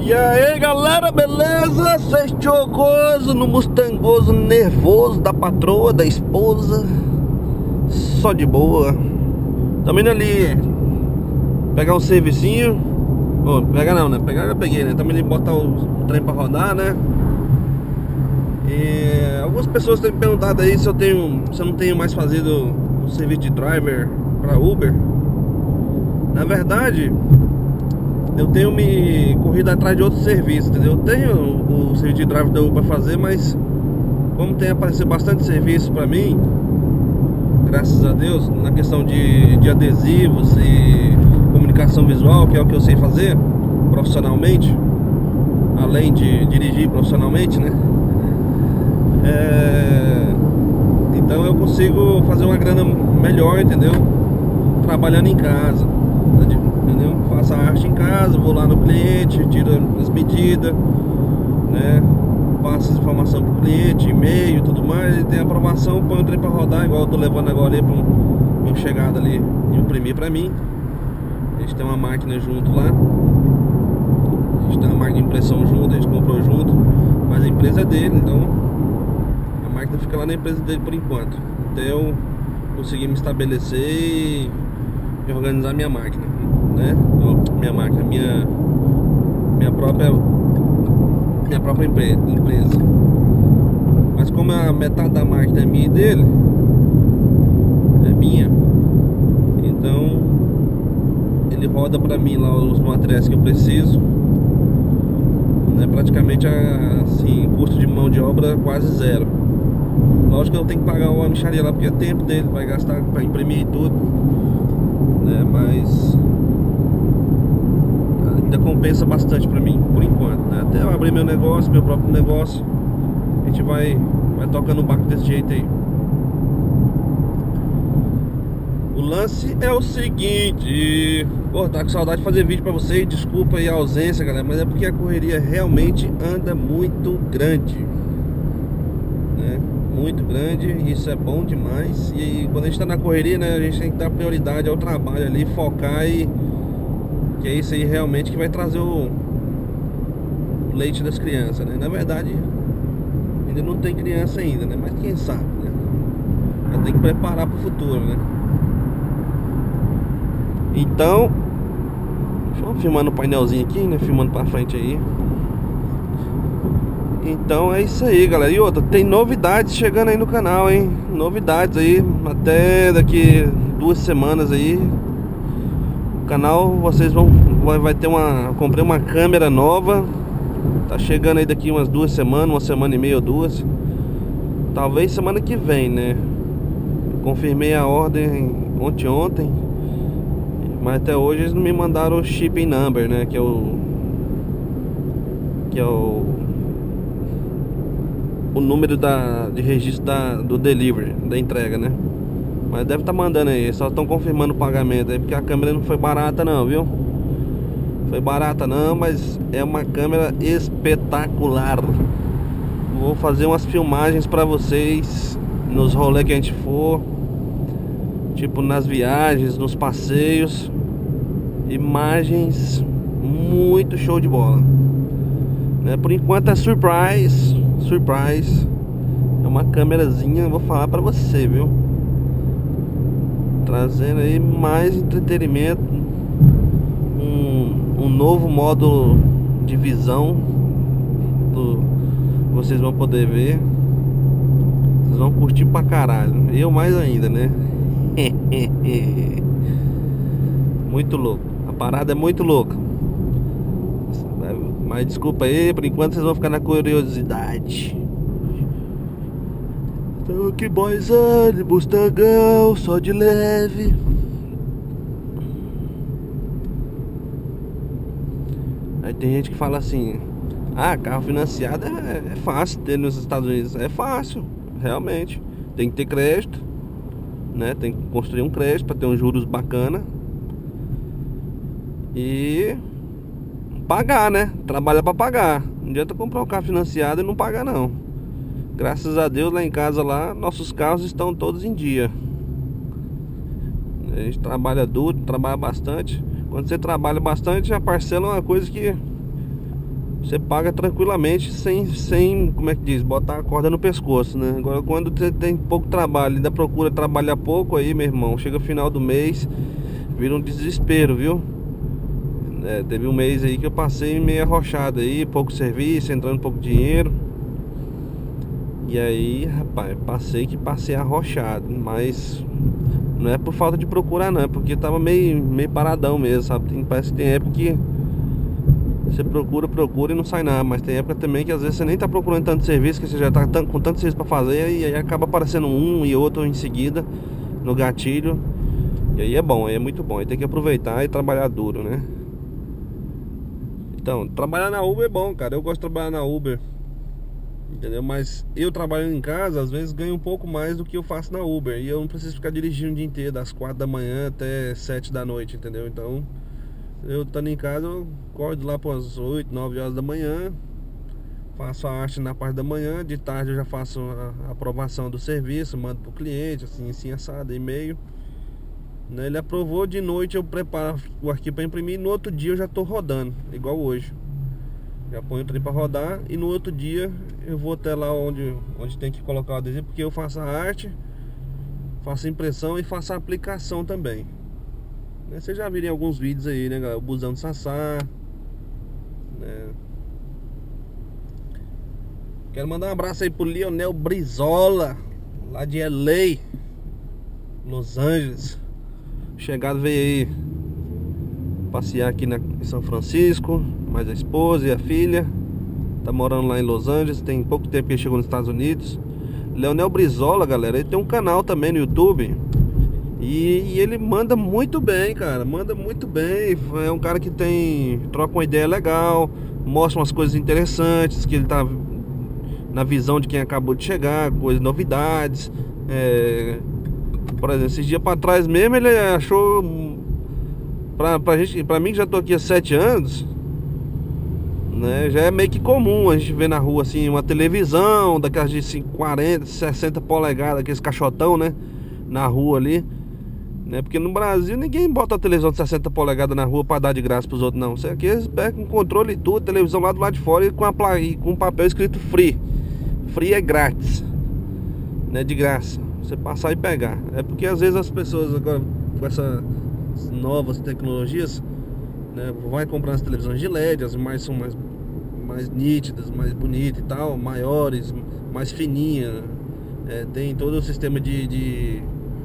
E aí galera, beleza? Sextogoso no mustangoso nervoso da patroa, da esposa. Só de boa. Tamo indo ali pegar um servicinho. Oh, pegar não, né? Pegar eu peguei, né? Tamo indo botar o trem pra rodar, né? E algumas pessoas têm me perguntado aí se eu não tenho mais fazido o serviço de driver pra Uber. Na verdade, eu tenho me corrido atrás de outros serviços, entendeu? Eu tenho o serviço de driver da Uber para fazer, mas como tem aparecido bastante serviço para mim, graças a Deus, na questão de adesivos e comunicação visual, que é o que eu sei fazer profissionalmente, além de dirigir profissionalmente, né? Então eu consigo fazer uma grana melhor, entendeu? Trabalhando em casa, entendeu? Faço a arte em casa, vou lá no cliente, tiro as medidas, né? Passo as informações pro cliente, e-mail e tudo mais. E tem aprovação, põe o trem pra rodar, igual eu tô levando agora ali pra minha chegada ali, imprimir pra mim. A gente tem uma máquina junto lá, a gente tem uma máquina de impressão junto, a gente comprou junto, mas a empresa é dele, então a máquina fica lá na empresa dele por enquanto. Até eu conseguir me estabelecer e organizar minha máquina, né? Minha própria empresa. Mas como a metade da máquina é minha e dele, é minha, então ele roda pra mim lá os materiais que eu preciso, né? Praticamente assim, custo de mão de obra quase zero. Lógico que eu tenho que pagar uma mixaria lá, porque é tempo dele, vai gastar pra imprimir e tudo, né? Mas ainda compensa bastante pra mim, por enquanto, né? Até eu abrir meu negócio, meu próprio negócio, a gente vai tocando o barco desse jeito aí. O lance é o seguinte, pô, tá com saudade de fazer vídeo pra vocês. Desculpa aí a ausência, galera, mas é porque a correria realmente anda muito grande, né? Muito grande, isso é bom demais. E quando a gente tá na correria, né, a gente tem que dar prioridade ao trabalho ali, focar, e que é isso aí realmente que vai trazer o leite das crianças, né? Na verdade, ainda não tem criança ainda, né? Mas quem sabe, né? Já tem que preparar pro futuro, né? Então, filmando o painelzinho aqui, né? Filmando pra frente aí. Então é isso aí, galera. E outra, tem novidades chegando aí no canal, hein? Novidades aí, até daqui 2 semanas aí. O canal, vocês vai ter comprei uma câmera nova. Tá chegando aí daqui umas 2 semanas, 1 semana e meia ou 2. Talvez semana que vem, né? Confirmei a ordem ontem. Mas até hoje eles não me mandaram o shipping number, né? Que é o número de registro do delivery, da entrega, né? Mas deve estar mandando aí, só estão confirmando o pagamento aí, porque a câmera não foi barata não, viu? Foi barata não, mas é uma câmera espetacular. Vou fazer umas filmagens pra vocês nos rolês que a gente for, tipo nas viagens, nos passeios. Imagens muito show de bola, né? Por enquanto é surprise. É uma câmerazinha, vou falar pra você, viu? Trazendo aí mais entretenimento, um novo modo de visão vocês vão poder ver. Vocês vão curtir pra caralho. Eu mais ainda, né? Muito louco. A parada é muito louca. Mas desculpa aí, por enquanto vocês vão ficar na curiosidade. Então que boyzão, Mustangão, só de leve. Aí tem gente que fala assim: ah, carro financiado é fácil ter nos Estados Unidos. É fácil, realmente. Tem que ter crédito, né? Tem que construir um crédito para ter uns juros bacana. E pagar, né? Trabalha para pagar. Não adianta comprar um carro financiado e não pagar não. Graças a Deus lá em casa lá, nossos carros estão todos em dia. A gente trabalha duro, trabalha bastante. Quando você trabalha bastante, a parcela é uma coisa que você paga tranquilamente sem, como é que diz, botar a corda no pescoço, né? Agora quando você tem pouco trabalho, ainda procura trabalhar pouco aí, meu irmão, chega final do mês, vira um desespero, viu? Teve um mês aí que eu passei meio arrochado aí, pouco serviço, entrando pouco dinheiro. E aí, rapaz, passei arrochado, mas não é por falta de procurar não, é porque tava meio paradão mesmo, sabe? Parece que tem época que você procura e não sai nada. Mas tem época também que às vezes você nem tá procurando tanto serviço, que você já tá com tanto serviço pra fazer, e aí acaba aparecendo um e outro em seguida no gatilho. E aí é bom, aí é muito bom, aí tem que aproveitar e trabalhar duro, né? Então, trabalhar na Uber é bom, cara. Eu gosto de trabalhar na Uber, entendeu? Mas eu trabalhando em casa, às vezes ganho um pouco mais do que eu faço na Uber. E eu não preciso ficar dirigindo o dia inteiro, das 4 da manhã até 7 da noite, entendeu? Então, eu estando em casa, eu acordo lá para as 8, 9 horas da manhã, faço a arte na parte da manhã. De tarde eu já faço a aprovação do serviço, mando pro cliente, assim assado, e-mail, né? Ele aprovou, de noite eu preparo o arquivo para imprimir. No outro dia eu já tô rodando, igual hoje. Já ponho o trem para rodar e no outro dia eu vou até lá onde tem que colocar o adesivo, porque eu faço a arte, faço a impressão e faço a aplicação também. Vocês já viram alguns vídeos aí, né, galera? O busão do Sassá, né? Quero mandar um abraço aí pro Leonel Brizola, lá de LA, Los Angeles. Chegado veio aí passear aqui em São Francisco, mais a esposa e a filha. Tá morando lá em Los Angeles, tem pouco tempo que ele chegou nos Estados Unidos. Leonel Brizola, galera, ele tem um canal também no YouTube. E ele manda muito bem, cara. Manda muito bem. É um cara que troca uma ideia legal, mostra umas coisas interessantes, que ele tá na visão de quem acabou de chegar, coisas, novidades. Por exemplo, esses dias pra trás mesmo, ele achou, pra mim que já tô aqui há 7 anos, né, já é meio que comum a gente ver na rua assim uma televisão daquelas de 40, 60 polegadas, aqueles caixotão, né, na rua ali, né? Porque no Brasil ninguém bota a televisão de 60 polegadas na rua pra dar de graça pros outros, não. Isso aqui eles pegam com controle e tudo, televisão lá do lado de fora, e com um papel escrito free. Free é grátis, né? De graça, você passar e pegar. É porque às vezes as pessoas agora, com essas novas tecnologias, né, vai comprar as televisões de LED, as são mais nítidas, mais bonitas e tal, maiores, mais fininhas, tem todo o sistema de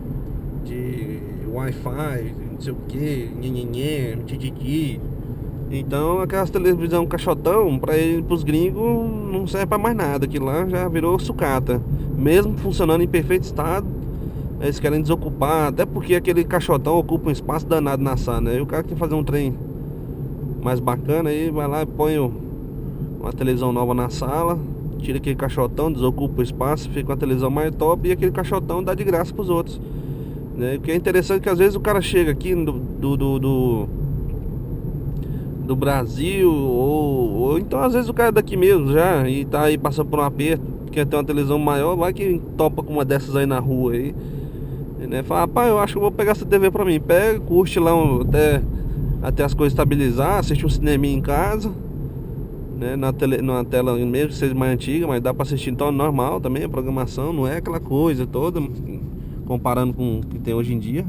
Wi-Fi, não sei o que, tititi. Então aquelas televisão caixotão, pros gringos não serve pra mais nada. Aquilo lá já virou sucata. Mesmo funcionando em perfeito estado, eles querem desocupar, até porque aquele caixotão ocupa um espaço danado na sala, né? E o cara que quer fazer um trem mais bacana, aí vai lá e põe uma televisão nova na sala, tira aquele caixotão, desocupa o espaço, fica uma televisão mais top, e aquele caixotão dá de graça pros outros, né? O que é interessante é que às vezes o cara chega aqui do Brasil, ou então às vezes o cara é daqui mesmo já, e tá aí passando por um aperto, quer ter uma televisão maior, vai que topa com uma dessas aí na rua aí, né? Fala, rapaz, eu acho que eu vou pegar essa TV pra mim. Pega, curte lá até as coisas estabilizar, assiste um cineminha em casa, né? Numa tela mesmo que seja mais antiga, mas dá pra assistir então normal também. A programação não é aquela coisa toda, comparando com o que tem hoje em dia.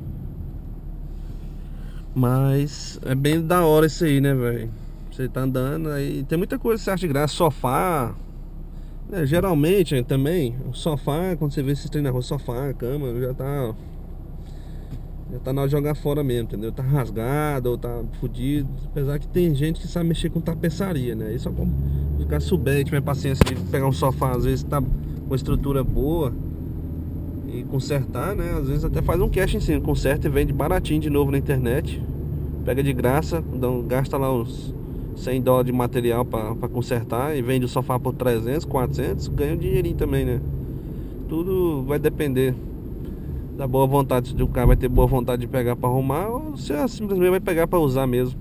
Mas é bem da hora isso aí, né, velho? Você tá andando aí, tem muita coisa que você acha de graça. Sofá, né? Geralmente também o sofá, quando você vê esses trem na rua, sofá, cama, já tá na hora de jogar fora mesmo, entendeu? Tá rasgado ou tá fudido. Apesar que tem gente que sabe mexer com tapeçaria, né? Isso é como se o cara souber e tiver paciência de pegar um sofá, às vezes tá com estrutura boa, e consertar, né? Às vezes até faz um cash em cima, conserta e vende baratinho de novo na internet. Pega de graça, gasta lá uns $100 de material pra consertar e vende o sofá por 300, 400, ganha um dinheirinho também, né? Tudo vai depender da boa vontade, se o cara vai ter boa vontade de pegar pra arrumar, ou se simplesmente vai pegar pra usar mesmo.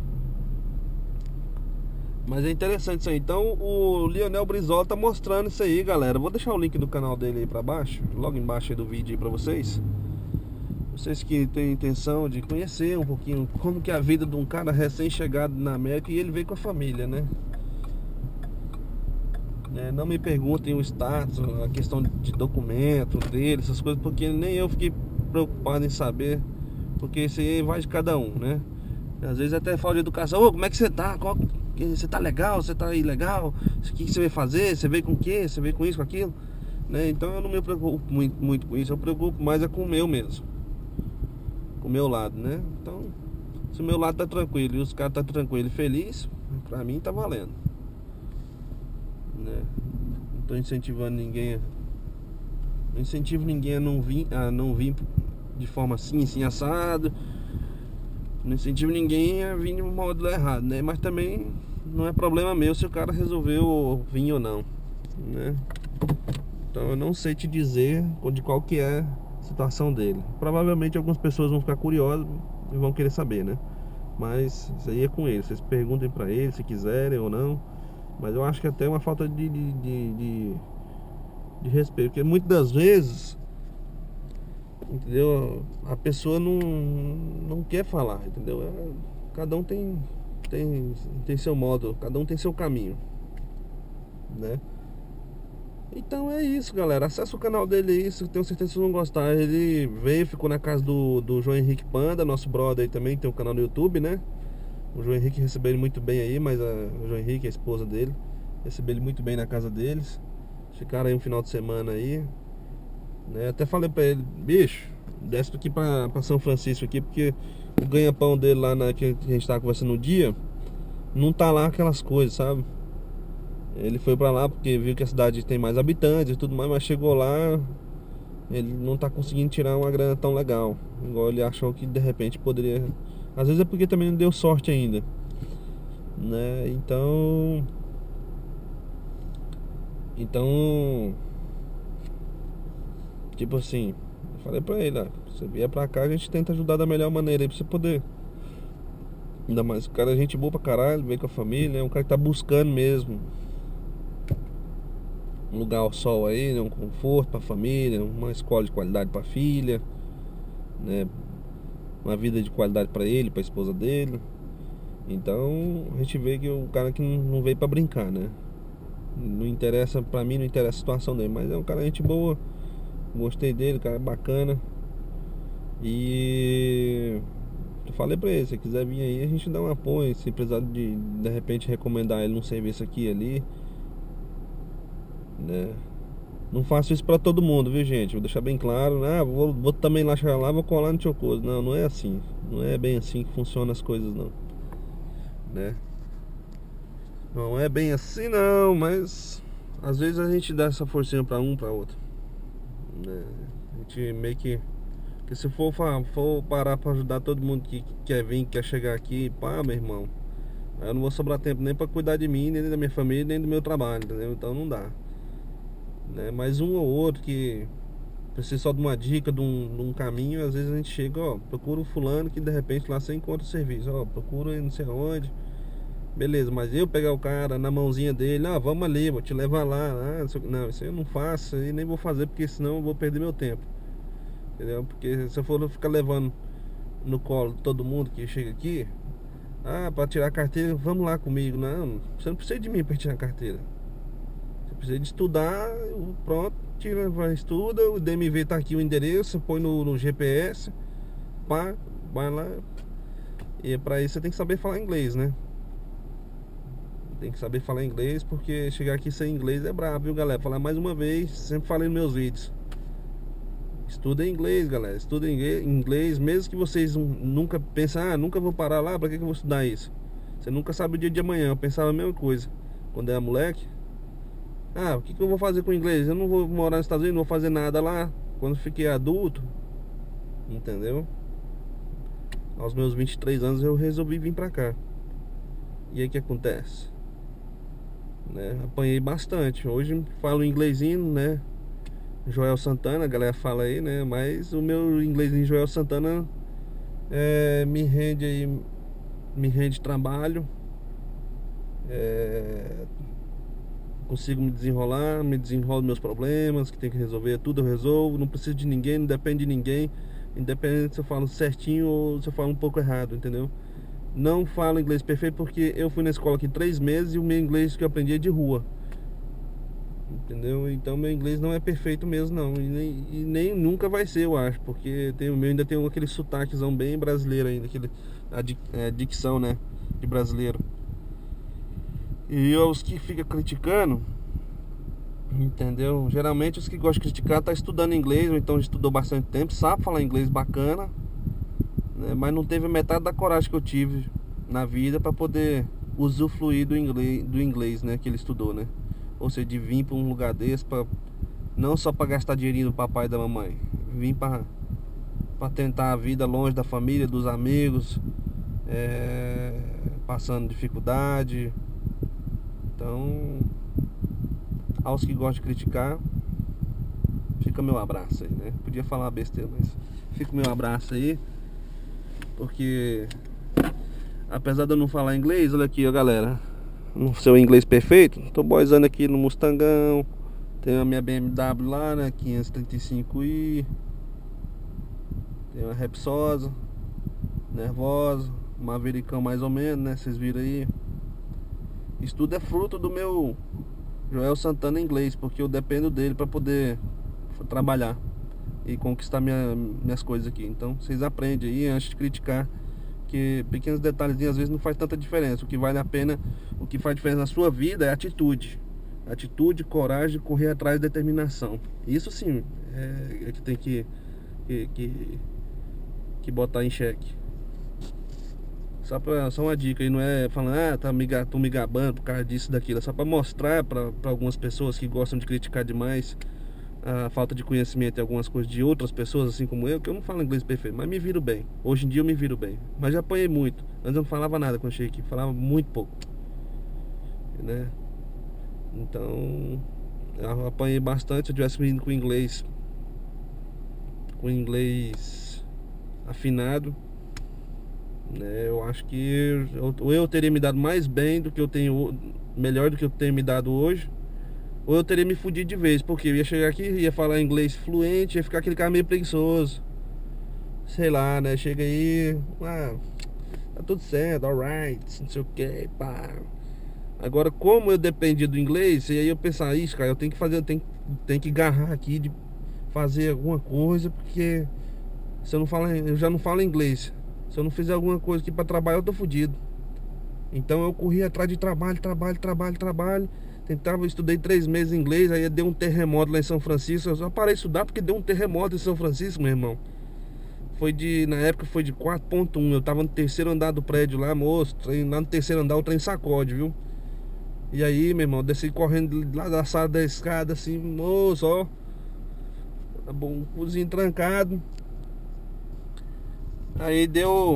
Mas é interessante isso aí. Então o Leonel Brizola tá mostrando isso aí, galera. Vou deixar o link do canal dele aí pra baixo, logo embaixo aí do vídeo aí pra vocês. Vocês que têm intenção de conhecer um pouquinho como que é a vida de um cara recém-chegado na América, e ele veio com a família, né? Não me perguntem o status, a questão de documento dele, essas coisas, porque nem eu fiquei preocupado em saber, porque isso aí vai de cada um, né? Às vezes até falta de educação. Ô, como é que você tá? Você tá legal? Você tá ilegal? O que você vai fazer? Você veio com o quê? Você veio com isso, com aquilo? Né? Então eu não me preocupo muito com isso. Eu me preocupo mais com o meu mesmo, com o meu lado, né? Então, se o meu lado tá tranquilo e os caras tá tranquilo e feliz, pra mim tá valendo, né? Não tô incentivando ninguém, não incentivo ninguém a não vir de forma assim assado. Não incentivo ninguém a vir de um modo errado, né? Mas também não é problema meu se o cara resolveu vir ou não, né? Então eu não sei te dizer de qual que é a situação dele. Provavelmente algumas pessoas vão ficar curiosas e vão querer saber, né? Mas isso aí é com ele. Vocês perguntem pra ele se quiserem ou não. Mas eu acho que até é uma falta de respeito. Porque muitas das vezes, entendeu? A pessoa não quer falar, entendeu? Cada um tem seu modo, cada um tem seu caminho, né? Então é isso, galera. Acessa o canal dele aí, tenho certeza que vocês vão gostar. Ele veio, ficou na casa do João Henrique Panda, nosso brother aí também, tem um canal no YouTube, né? O João Henrique recebeu ele muito bem aí, mas o João Henrique, a esposa dele, recebeu ele muito bem na casa deles. Ficaram aí um final de semana aí, né? Até falei pra ele, bicho, desce aqui pra São Francisco aqui, porque o ganha-pão dele lá que a gente tava conversando no dia, não tá lá aquelas coisas, sabe? Ele foi pra lá porque viu que a cidade tem mais habitantes e tudo mais, mas chegou lá, ele não tá conseguindo tirar uma grana tão legal, igual ele achou que de repente poderia. Às vezes é porque também não deu sorte ainda, né? Então tipo assim, eu falei pra ele, você vier pra cá, a gente tenta ajudar da melhor maneira aí pra você poder. Ainda mais, o cara é gente boa pra caralho, veio com a família, é um cara que tá buscando mesmo um lugar ao sol aí, né? Um conforto pra família, uma escola de qualidade pra filha, né? Uma vida de qualidade pra ele, pra esposa dele. Então a gente vê que o cara que não veio pra brincar, né? Não interessa, pra mim não interessa a situação dele, mas é um cara gente boa, gostei dele, cara bacana. E eu falei pra ele, se quiser vir aí, a gente dá um apoio. Se precisar de repente recomendar ele num serviço aqui e ali, né? Não faço isso pra todo mundo, viu, gente? Vou deixar bem claro, né? Vou também lá chegar lá, vou colar no teu coisa. Não, não é assim. Não é bem assim que funcionam as coisas, não, né? Não é bem assim, não, mas às vezes a gente dá essa forcinha pra um, pra outro, né? A gente meio que se for parar pra ajudar todo mundo que quer vir, que quer chegar aqui, pá, meu irmão, eu não vou sobrar tempo nem pra cuidar de mim, nem da minha família, nem do meu trabalho, entendeu? Então não dá, né? Mas um ou outro que precisa só de uma dica, de um caminho, às vezes a gente chega, ó, procura o fulano que de repente lá você encontra o serviço, ó, procura não sei aonde, beleza, mas eu pegar o cara na mãozinha dele, vamos ali, vou te levar lá, não, isso aí eu não faço e nem vou fazer, porque senão eu vou perder meu tempo, entendeu? Porque se eu for ficar levando no colo todo mundo que chega aqui, pra tirar a carteira, vamos lá comigo. Não, você não precisa de mim para tirar a carteira. Você precisa de estudar, pronto, tira, vai, estuda, o DMV tá aqui o endereço, põe no GPS, pá, vai lá. E para isso você tem que saber falar inglês, né? Tem que saber falar inglês, porque chegar aqui sem inglês é brabo, viu, galera? Falar mais uma vez, sempre falei nos meus vídeos. Estuda inglês, galera. Estuda inglês, mesmo que vocês nunca pensem, nunca vou parar lá, pra que eu vou estudar isso? Você nunca sabe o dia de amanhã. Eu pensava a mesma coisa quando era moleque. O que eu vou fazer com inglês? Eu não vou morar nos Estados Unidos, não vou fazer nada lá. Quando fiquei adulto, entendeu? Aos meus 23 anos eu resolvi vir pra cá. E aí o que acontece? Né? Apanhei bastante. Hoje falo inglesinho, né? Joel Santana, a galera fala aí, né? Mas o meu inglês em Joel Santana me rende trabalho, consigo me desenrolo meus problemas que tem que resolver, tudo eu resolvo, não preciso de ninguém, não depende de ninguém, independente se eu falo certinho ou se eu falo um pouco errado, entendeu? Não falo inglês perfeito porque eu fui na escola aqui 3 meses e o meu inglês que eu aprendi é de rua. entendeu? Então meu inglês não é perfeito mesmo não, e nem nunca vai ser, eu acho, porque o meu ainda tem aquele sotaquezão bem brasileiro ainda, dicção, né, de brasileiro. E os que ficam criticando, entendeu? Geralmente os que gostam de criticar tá estudando inglês, ou então estudou bastante tempo, sabe falar inglês bacana, né, mas não teve metade da coragem que eu tive na vida para poder usufruir do inglês, né, que ele estudou, né? Ou seja, de vir para um lugar desse, não só para gastar dinheirinho do papai e da mamãe, vim para tentar a vida longe da família, dos amigos, passando dificuldade. Então, aos que gostam de criticar, fica meu abraço aí, né? Podia falar besteira, mas fica meu abraço aí, porque apesar de eu não falar inglês, olha aqui, ó, galera, no seu inglês perfeito, tô boizando aqui no Mustangão. Tem a minha BMW lá, né, 535i. Tem uma Repsosa, nervosa, Mavericão mais ou menos, né, vocês viram aí. Isso tudo é fruto do meu Joel Santana inglês, porque eu dependo dele para poder trabalhar e conquistar minhas coisas aqui. Então vocês aprendem aí antes de criticar, que pequenos detalhezinhos às vezes não faz tanta diferença. O que vale a pena, o que faz diferença na sua vida é atitude. Atitude, coragem, correr atrás, determinação. Isso sim é que tem que botar em xeque. Só uma dica aí, não é falando, tô me gabando por causa disso, daquilo. É só pra mostrar pra algumas pessoas que gostam de criticar demais a falta de conhecimento e algumas coisas de outras pessoas, assim como eu, que eu não falo inglês perfeito, mas me viro bem. Hoje em dia eu me viro bem, mas já apanhei muito. Antes eu não falava nada quando cheguei aqui, falava muito pouco, né? Então eu apanhei bastante. Se eu tivesse vindo com inglês afinado, né, eu acho que eu teria me dado mais bem do que eu tenho, melhor do que eu tenho me dado hoje, ou eu teria me fudido de vez, porque eu ia chegar aqui, ia falar inglês fluente, ia ficar aquele cara meio preguiçoso, sei lá, né? Chega aí, tá tudo certo, alright, não sei o que, pá. Agora, como eu dependia do inglês, e aí eu pensava, isso, cara, eu tenho que fazer, tenho que agarrar aqui de fazer alguma coisa, porque se eu já não falo inglês. Se eu não fizer alguma coisa aqui pra trabalhar, eu tô fudido. Então eu corri atrás de trabalho. Estudei 3 meses em inglês. Aí deu um terremoto lá em São Francisco. Eu só parei de estudar porque deu um terremoto em São Francisco, meu irmão. Na época foi de 4.1. Eu tava no terceiro andar do prédio lá, moço. Lá no terceiro andar o trem sacode, viu? E aí, meu irmão, eu desci correndo lá da sala da escada, assim, moço, ó. Tá bom, cozinho trancado. Aí deu.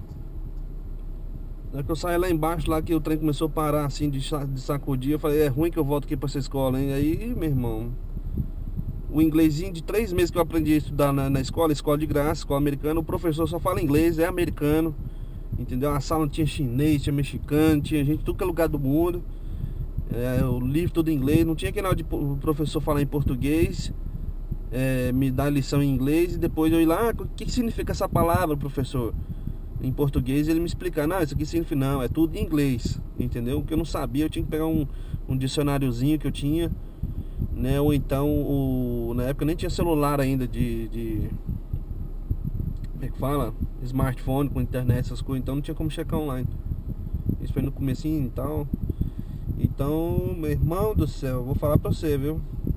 Na hora que eu saí lá embaixo, lá que o trem começou a parar assim de sacudir, eu falei, é ruim que eu volto aqui pra essa escola, hein? Aí, meu irmão, o inglesinho de 3 meses que eu aprendi a estudar na escola de graça, escola americana, o professor só fala inglês, é americano, entendeu? A sala tinha chinês, tinha mexicano, tinha gente de tudo que é lugar do mundo. O livro todo em inglês, não tinha que nada de o professor falar em português, me dar lição em inglês e depois eu ir lá, o que significa essa palavra, professor? Em português ele me explicar, não, isso aqui significa, não, é tudo em inglês, entendeu? O que eu não sabia, eu tinha que pegar um dicionáriozinho que eu tinha, né? Ou então, na época nem tinha celular ainda como é que fala? Smartphone com internet, essas coisas, então não tinha como checar online. Isso foi no comecinho e tal. Então, meu irmão do céu, eu vou falar pra você, viu?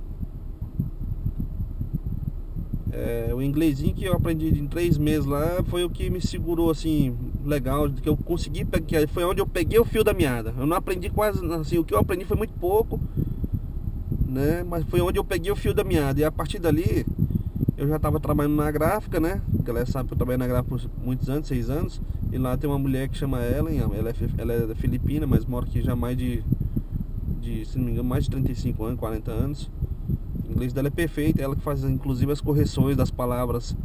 O inglesinho que eu aprendi em 3 meses lá foi o que me segurou assim, legal, que eu consegui pegar, foi onde eu peguei o fio da meada. Eu não aprendi quase, assim, o que eu aprendi foi muito pouco, né? Mas foi onde eu peguei o fio da meada. E a partir dali, eu já estava trabalhando na gráfica, né? A galera sabe que eu trabalhei na gráfica por muitos anos, 6 anos. E lá tem uma mulher que chama Ellen, ela é filipina, mas mora aqui já mais se não me engano, mais de 35 anos, 40 anos. O inglês dela é perfeito, ela que faz inclusive as correções das palavras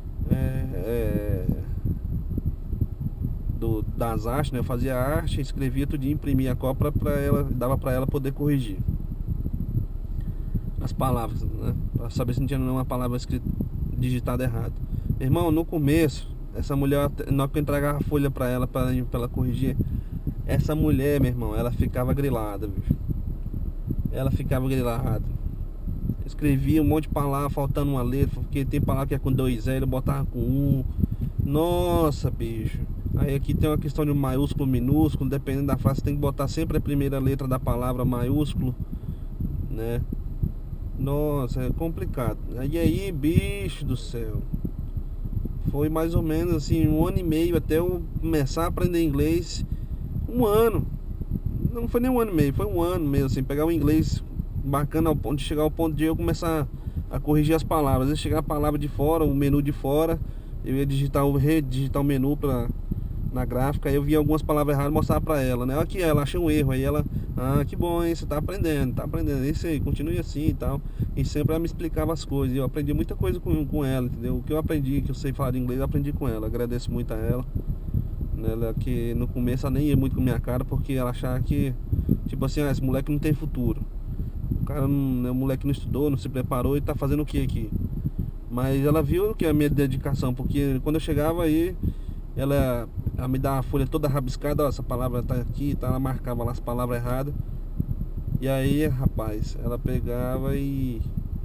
das artes, né? Eu fazia a arte, escrevia tudo, imprimia a cópia para ela, dava para ela poder corrigir as palavras, né? Para saber se não tinha nenhuma palavra escrita, digitada errado. Irmão, no começo, essa mulher, na hora que eu entregava a folha para ela corrigir, essa mulher, meu irmão, ela ficava grilada, bicho. ela ficava grilada. Escrevia um monte de palavra faltando uma letra, porque tem palavra que é com 2 L, eu botava com 1. Nossa, bicho. Aí aqui tem uma questão de maiúsculo, minúsculo. Dependendo da frase, tem que botar sempre a primeira letra da palavra maiúsculo, né? Nossa, é complicado. E aí, bicho do céu, foi mais ou menos assim 1 ano e meio até eu começar a aprender inglês. 1 ano. Não foi nem 1 ano e meio, foi 1 ano mesmo, assim, pegar o inglês bacana ao ponto de chegar ao ponto de eu começar a corrigir as palavras. Às vezes chegar a palavra de fora, o menu de fora, eu ia redigitar o menu na gráfica, aí eu via algumas palavras erradas e mostrava pra ela, né? Aqui ela achei um erro, aí ela, que bom, hein? Você tá aprendendo, é isso aí, continue assim e tal. E sempre ela me explicava as coisas, e eu aprendi muita coisa com ela, entendeu? O que eu aprendi, que eu sei falar de inglês, eu aprendi com ela. Agradeço muito a ela, né? Ela, que no começo ela nem ia muito com minha cara, porque ela achava que, tipo assim, esse moleque não tem futuro. O cara não, o moleque não estudou, não se preparou e tá fazendo o que aqui? Mas ela viu que é a minha dedicação, porque quando eu chegava aí, ela me dava a folha toda rabiscada, ó, essa palavra tá aqui, tá? Ela marcava lá as palavras erradas. E aí, rapaz, ela pegava e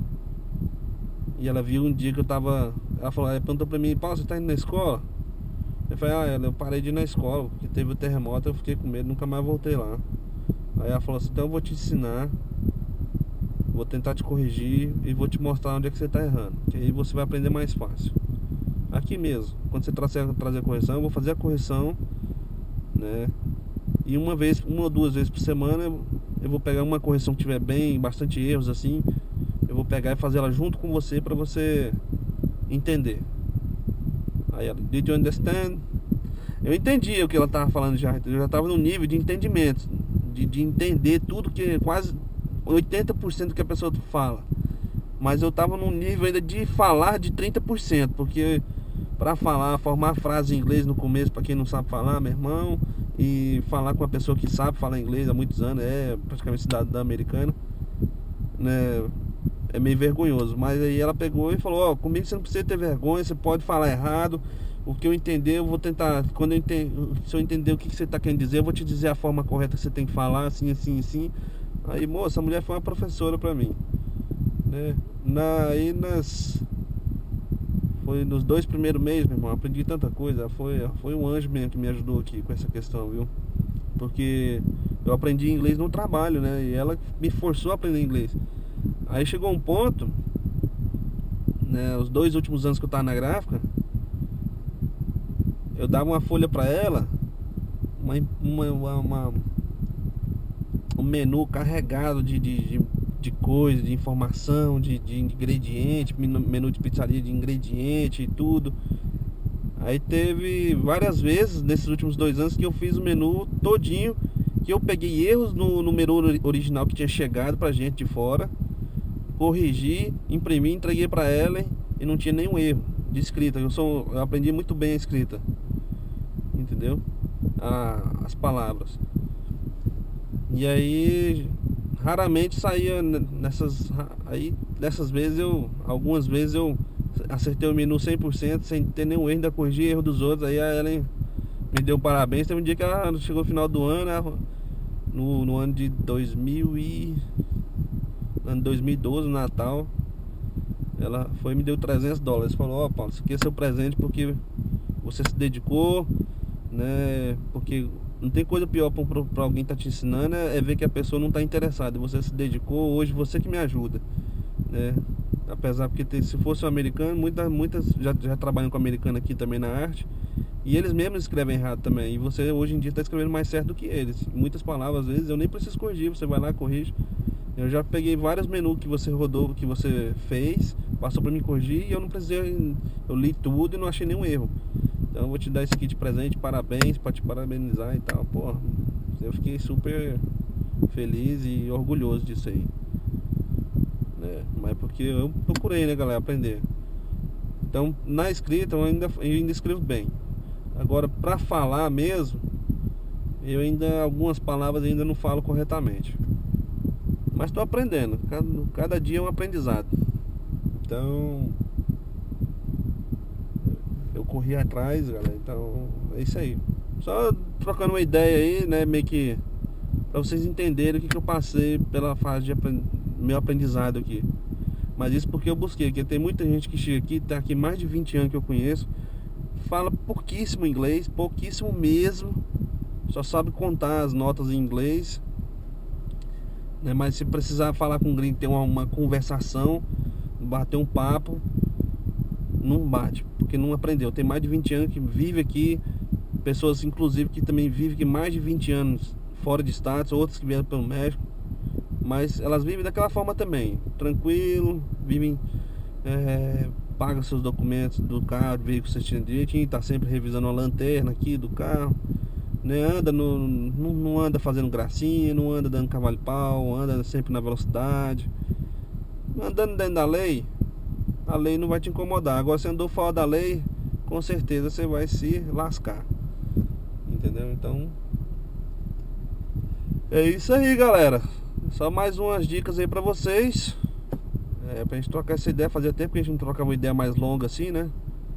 ela viu um dia que eu tava. Ela falou, ela perguntou pra mim, Paulo, você tá indo na escola? Eu falei, eu parei de ir na escola, porque teve o terremoto, eu fiquei com medo, nunca mais voltei lá. Aí ela falou assim, então eu vou te ensinar, vou tentar te corrigir e vou te mostrar onde é que você tá errando, que aí você vai aprender mais fácil. Aqui mesmo, quando você trazer a correção, eu vou fazer a correção, né? E uma ou duas vezes por semana eu vou pegar uma correção que tiver bem, bastante erros assim, eu vou pegar e fazer ela junto com você para você entender. Aí ela, did you understand? Eu entendi o que ela tava falando já, eu já tava no nível de entendimento, de entender tudo, que quase 80% do que a pessoa fala. Mas eu tava num nível ainda de falar de 30%, porque para falar, formar frase em inglês no começo, para quem não sabe falar, meu irmão, e falar com uma pessoa que sabe falar inglês há muitos anos, é praticamente cidadã americana, né? É meio vergonhoso. Mas aí ela pegou e falou, ó, comigo você não precisa ter vergonha, você pode falar errado. O que eu entender, eu vou tentar. Quando se eu entender o que você está querendo dizer, eu vou te dizer a forma correta que você tem que falar, assim, assim, assim. Aí, moça, a mulher foi uma professora pra mim, né? Foi nos 2 primeiros meses, meu irmão, aprendi tanta coisa. Foi um anjo mesmo que me ajudou aqui com essa questão, viu? Porque eu aprendi inglês no trabalho, né? E ela me forçou a aprender inglês. Aí chegou um ponto, né? Os 2 últimos anos que eu tava na gráfica, eu dava uma folha pra ela, um menu carregado de coisa, de informação, de ingrediente, menu de pizzaria de ingrediente e tudo. Aí teve várias vezes nesses últimos 2 anos que eu fiz o menu todinho, que eu peguei erros no menu original que tinha chegado pra gente de fora, corrigi, imprimi, entreguei pra ela e não tinha nenhum erro de escrita. Eu aprendi muito bem a escrita, entendeu? As palavras. E aí raramente saía nessas. Aí dessas vezes algumas vezes eu acertei o menu 100% sem ter nenhum erro, ainda corrigi erro dos outros. Aí ela me deu parabéns. Teve um dia que ela chegou no final do ano, no ano de 2012, no Natal, ela foi e me deu $300. Falou, ó, Paulo, isso aqui é seu presente porque você se dedicou, né? Porque não tem coisa pior pra alguém tá te ensinando, é ver que a pessoa não tá interessada e você se dedicou. Hoje você que me ajuda, né? Apesar porque se fosse um americano, muitas já trabalham com americano aqui também na arte, e eles mesmos escrevem errado também. E você hoje em dia tá escrevendo mais certo do que eles. Muitas palavras, às vezes, eu nem preciso corrigir, você vai lá e corrige. Eu já peguei vários menus que você rodou, que você fez, passou pra me corrigir, e eu não precisei, eu li tudo e não achei nenhum erro. Então eu vou te dar esse kit de presente, parabéns, pra te parabenizar e tal. Pô, eu fiquei super feliz e orgulhoso disso aí, né? Mas porque eu procurei, né, galera, aprender. Então na escrita eu ainda escrevo bem. Agora pra falar mesmo, algumas palavras ainda não falo corretamente. Mas tô aprendendo, cada dia é um aprendizado. Então eu corri atrás, galera. Então é isso aí. Só trocando uma ideia aí, né? Meio que para vocês entenderem o que eu passei pela fase de meu aprendizado aqui. Mas isso porque eu busquei, porque tem muita gente que chega aqui, tá aqui mais de 20 anos que eu conheço, fala pouquíssimo inglês, pouquíssimo mesmo, só sabe contar as notas em inglês, né? Mas se precisar falar com um gringo, ter uma conversação, bater um papo, não bate, porque não aprendeu. Tem mais de 20 anos que vive aqui, pessoas inclusive que também vivem aqui mais de 20 anos fora de status, outras que vieram pelo México, mas elas vivem daquela forma também, tranquilo, vivem, paga seus documentos do carro, do veículo certinho direitinho, tá sempre revisando a lanterna aqui do carro, né? Anda não anda fazendo gracinha, não anda dando cavalo de pau, anda sempre na velocidade, andando dentro da lei. A lei não vai te incomodar. Agora, se andou fora da lei, com certeza você vai se lascar. Entendeu? Então, é isso aí, galera. Só mais umas dicas aí pra vocês, pra gente trocar essa ideia. Fazia tempo que a gente não trocava uma ideia mais longa assim, né?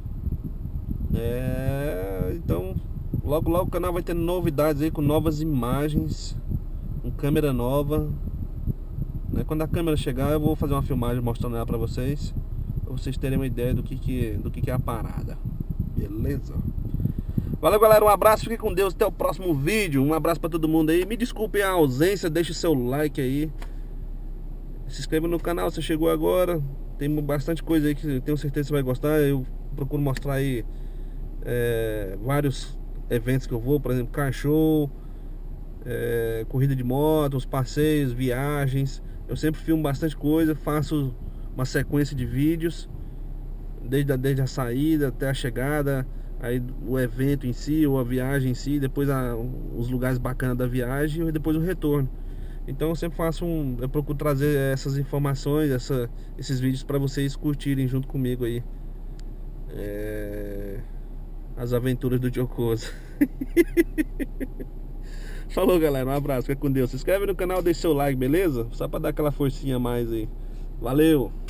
Então, logo logo o canal vai ter novidades aí, com novas imagens, com câmera nova, né? Quando a câmera chegar, eu vou fazer uma filmagem mostrando ela pra vocês, pra vocês terem uma ideia do que é a parada. Beleza? Valeu, galera, um abraço, fique com Deus, até o próximo vídeo. Um abraço pra todo mundo aí. Me desculpe a ausência, deixe o seu like aí, se inscreva no canal se chegou agora. Tem bastante coisa aí que tenho certeza que você vai gostar. Eu procuro mostrar aí vários eventos que eu vou, por exemplo, car show, corrida de moto, os passeios, viagens. Eu sempre filmo bastante coisa, faço uma sequência de vídeos desde a saída até a chegada, aí o evento em si, ou a viagem em si, depois os lugares bacanas da viagem e depois o retorno. Então eu sempre eu procuro trazer essas informações, esses vídeos para vocês curtirem junto comigo aí, as aventuras do Jocoso. Falou, galera, um abraço, fica com Deus. Se inscreve no canal, deixa seu like, beleza? Só para dar aquela forcinha a mais aí. Valeu!